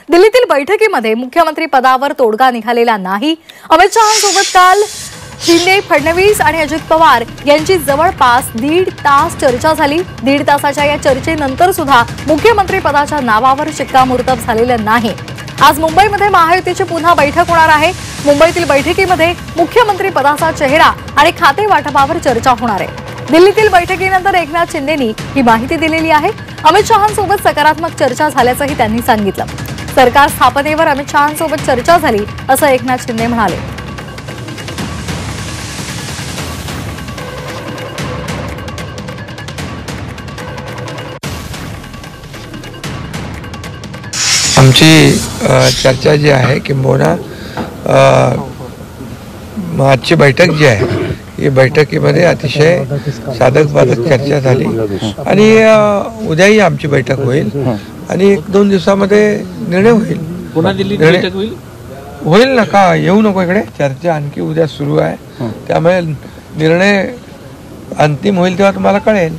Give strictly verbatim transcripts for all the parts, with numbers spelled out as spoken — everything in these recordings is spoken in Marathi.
दिल्लीतील बैठकीमध्ये मुख्यमंत्री पदावर तोडगा निघालेला नाही। अमित शहांसोबत काल शिंदे, फडणवीस आणि अजित पवार यांची जवळपास दीड तास चर्चा झाली। दीड तासाच्या या चर्चेनंतर सुद्धा मुख्यमंत्री पदाच्या नावावर शिक्कामोर्तब झालेलं नाही। आज मुंबईमध्ये महायुतीची पुन्हा बैठक होणार आहे। मुंबईतील बैठकीमध्ये मुख्यमंत्री पदाचा चेहरा आणि खाते वाटपावर चर्चा होणार आहे। दिल्लीतील बैठकीनंतर एकनाथ शिंदेंनी ही माहिती दिलेली आहे। अमित शहांसोबत सकारात्मक चर्चा झाल्याचंही त्यांनी सांगितलं। सरकार स्थापनेवर अमित शहांसोबत चर्चा झाली असं एकनाथ शिंदे म्हणाले। आमची चर्चा जी आहे किंबहुना आजची बैठक जी आहे ही बैठकीमध्ये अतिशय साधक बाधक चर्चा झाली आणि उद्याही आमची बैठक होईल आणि एक दोन दिवसामध्ये निर्णय होईल। पुन्हा दिल्लीत बैठक होईल होईल ना, का येऊ नको इकडे? चर्चा आणखी उद्या सुरू आहे, त्यामुळे निर्णय अंतिम होईल तेव्हा तुम्हाला कळेल।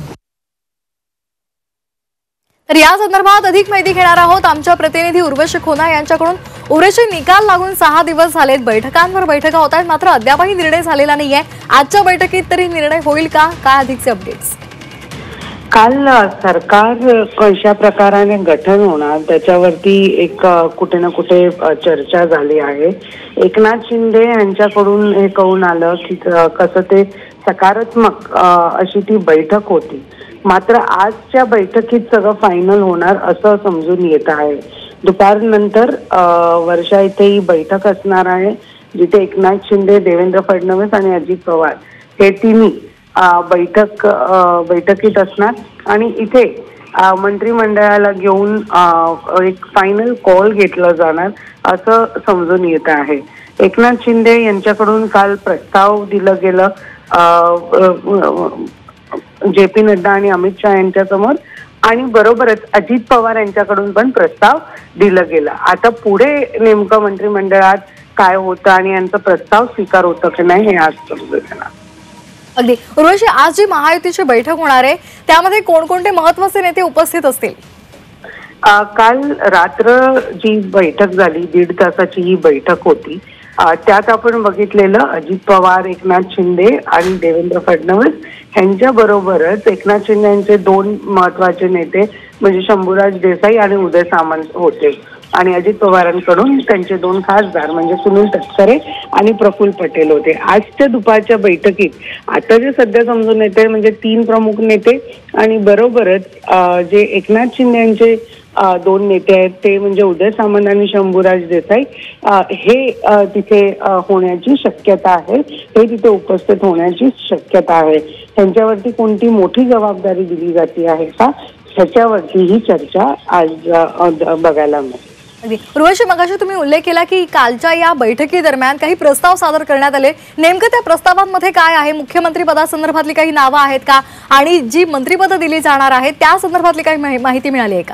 तर या संदर्भात अधिक माहिती घेणार आहोत आमच्या प्रतिनिधी उर्वशी खोना यांच्याकडून। उर्वशी, निकाल लागून सहा दिवस झालेत, बैठकांवर बैठका होत आहेत, मात्र अद्यापही निर्णय झालेला नाहीये। आजच्या बैठकीत तरी निर्णय होईल का? काय अधिकचे अपडेट्स? काल सरकार कशा प्रकाराने गठन होणार त्याच्यावरती एक कुठे ना कुठे चर्चा झाली आहे। एकनाथ शिंदे यांच्याकडून हे कळून आलं की कसं ते सकारात्मक अशी ती बैठक होती, मात्र आजच्या बैठकीत सगळं फायनल होणार असं समजून येत आहे। दुपारनंतर वर्षा इथे ही बैठक असणार आहे, जिथे एकनाथ शिंदे, देवेंद्र फडणवीस आणि अजित पवार हे तिन्ही बैठक बैठकीत असणार आणि इथे मंत्रिमंडळाला घेऊन एक फायनल कॉल घेतला जाणार असं समजून येत आहे। एकनाथ शिंदे यांच्याकडून काल प्रस्ताव दिलं गेलं जे पी नड्डा आणि अमित शहा यांच्या समोर, आणि बरोबरच अजित पवार यांच्याकडून पण प्रस्ताव दिला गेला। आता पुढे नेमकं मंत्रिमंडळात काय होतं आणि यांचा प्रस्ताव स्वीकार होतं की नाही हे आज समजून येणार। अगदी उर्वशी, आज जी महायुतीची बैठक होणार आहे त्यामध्ये कोणकोणते महत्त्वाचे नेते उपस्थित असतील? काल रात्र जी बैठक झाली, दीड तासाची ही बैठक होती, त्यात आपण बघितलेलं अजित पवार, एकनाथ शिंदे आणि देवेंद्र फडणवीस यांच्या बरोबरच एकनाथ शिंदे यांचे दोन महत्वाचे नेते म्हणजे शंभूराज देसाई आणि उदय सामंत होते आणि अजित पवारांकडून त्यांचे दोन खासदार म्हणजे सुनील तटकरे आणि प्रफुल्ल पटेल होते। आजच्या दुपारच्या बैठकीत आता जे सध्या समजून येते म्हणजे तीन प्रमुख नेते आणि बरोबरच जे एकनाथ शिंदे यांचे दोन नेते आहेत ते म्हणजे उदय सामंत आणि शंभूराज देसाई हे तिथे होण्याची शक्यता आहे, हे तिथे उपस्थित होण्याची शक्यता आहे। त्यांच्यावरती कोणती मोठी जबाबदारी दिली जाते आहे का ह्याच्यावरती ही चर्चा आज बघायला मिळते। उर्वशी, मगाशी तुम्ही उल्लेख केला की कालच्या या बैठकी दरम्यान काही प्रस्ताव सादर करण्यात आले, नेमकं त्या प्रस्तावांमध्ये काय आहे? मुख्यमंत्री पदासंदर्भातली काही नावं आहेत का आणि जी मंत्रिपदं दिली जाणार आहेत त्या संदर्भातली काही माहिती मिळाली आहे का?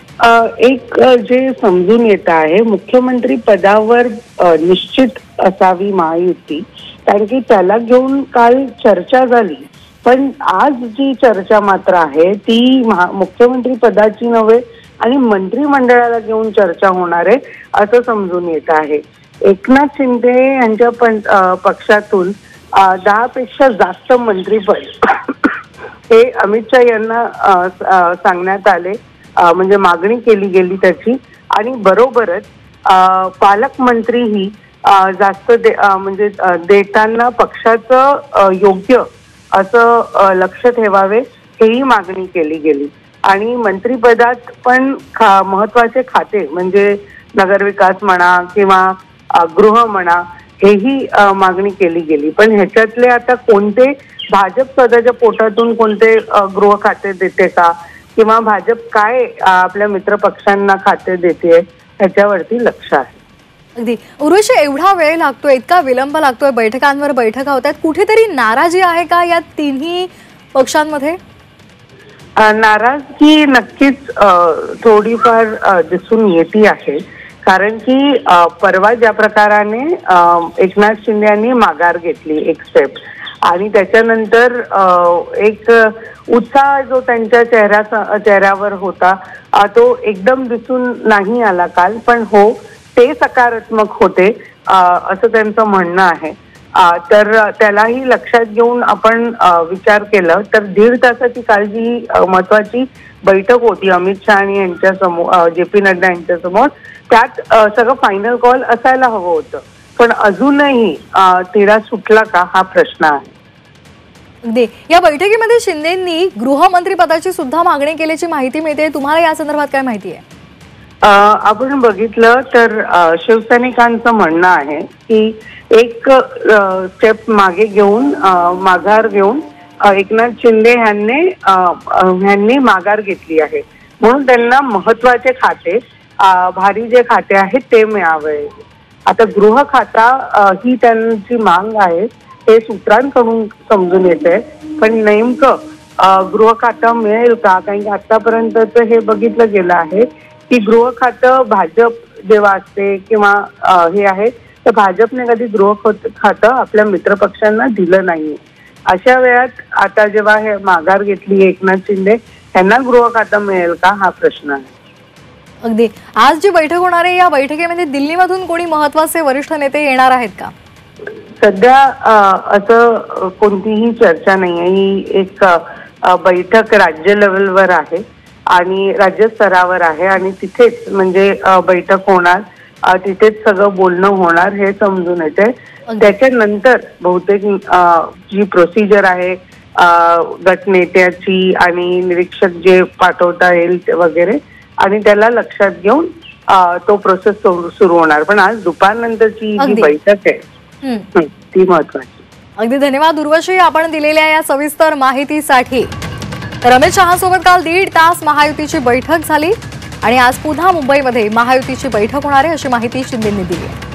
एक जे समजून येत आहे मुख्यमंत्री पदावर निश्चित असावी महायुती, कारण की त्याला घेऊन काल चर्चा झाली, पण आज जी चर्चा मात्र आहे ती मुख्यमंत्री पदाची नव्हे आणि मंत्रिमंडळाला घेऊन चर्चा होणार आहे असं समजून येत आहे। एकनाथ शिंदे यांच्या पण पक्षातून दहा पेक्षा जास्त मंत्रिपद हे अमित शहा यांना सांगण्यात आले, म्हणजे मागणी केली गेली त्याची, आणि बरोबरच पालकमंत्रीही जास्त दे म्हणजे देताना पक्षाचं योग्य असं लक्ष ठेवावे हेही मागणी केली गेली आणि मंत्रिपदात पण खा महत्वाचे खाते म्हणजे नगरविकास म्हणा किंवा गृह म्हणा हेही मागणी केली गेली। पण ह्याच्यातले आता कोणते भाजप स्वतःच्या पोटातून कोणते गृह खाते देते का किंवा भाजप काय आपल्या मित्र पक्षांना खाते देते ह्याच्यावरती लक्ष आहे। अगदी उर्वशी, एवढा वेळ लागतोय, इतका विलंब लागतोय, बैठकांवर बैठका होत आहेत, कुठेतरी नाराजी आहे का या तिन्ही पक्षांमध्ये? नाराजगी नक्कीच थोडीफार दिसून येते आहे, कारण की परवा ज्या प्रकाराने एकनाथ शिंदे यांनी माघार घेतली एक स्टेप आणि त्याच्यानंतर एक उत्साह जो त्यांच्या चेहऱ्या चेहऱ्यावर होता तो एकदम दिसून नाही आला काल, पण हो ते सकारात्मक होते असं त्यांचं म्हणणं आहे. तर त्यालाही लक्षात घेऊन आपण विचार केलं तर दीड तासाची काल जी महत्वाची बैठक होती अमित शहा आणि यांच्या समोर, जे पी नड्डा यांच्या समोर, त्यात सगळं फायनल कॉल असायला हवं होतं, पण अजूनही तिढा सुटला का हा प्रश्न आहे. अगदी या बैठकीमध्ये शिंदेंनी गृहमंत्री पदाची सुद्धा मागणी केल्याची माहिती मिळते. तुम्हाला या संदर्भात काय माहिती आहे? आपण बघितलं तर शिवसैनिकांचं म्हणणं आहे की एक स्टेप मागे घेऊन माघार घेऊन एकनाथ शिंदे यांनी यांनी माघार घेतली आहे, म्हणून त्यांना महत्वाचे खाते, भारी जे खाते आहेत ते मिळावे. आता गृह खाता ही त्यांची मांग आहे हे सूत्रांकडून समजून येते, पण नेमकं गृह खातं मिळेल का? कारण की आतापर्यंत हे बघितलं गेलं आहे की गृह खातं भाजप जेव्हा असते किंवा हे आहे तर भाजपने कधी गृह खातं आपल्या मित्रपक्षांना दिलं नाही. अशा वेळात आता जेव्हा हे माघार घेतली एकनाथ शिंदे यांना गृह खातं मिळेल का हा प्रश्न आहे. अगदी आज जी बैठक होणार आहे या बैठकीमध्ये दिल्लीमधून कोणी महत्वाचे वरिष्ठ नेते येणार आहेत का? सध्या असं कोणतीही चर्चा नाही आहे. ही एक बैठक राज्य लेवलवर आहे आणि राज्यस्तरावर आहे आणि तिथेच म्हणजे बैठक होणार, तिथेच सगळं बोलणं होणार हे समजून येते. त्याच्यानंतर बहुतेक जी प्रोसिजर आहे गटनेत्याची आणि निरीक्षक जे पाठवता येईल वगैरे, आणि त्याला लक्षात घेऊन तो प्रोसेस सुरू होणार. पण आज दुपारनंतरची जी बैठक आहे ती महत्वाची. अगदी धन्यवाद उर्वशी आपण दिलेल्या या सविस्तर माहितीसाठी. तर अमित शहासोबत काल दीड तास महायुतीची बैठक झाली आणि आज पुन्हा मुंबईमध्ये महायुतीची बैठक होणार आहे अशी माहिती शिंदेंनी दिली आहे.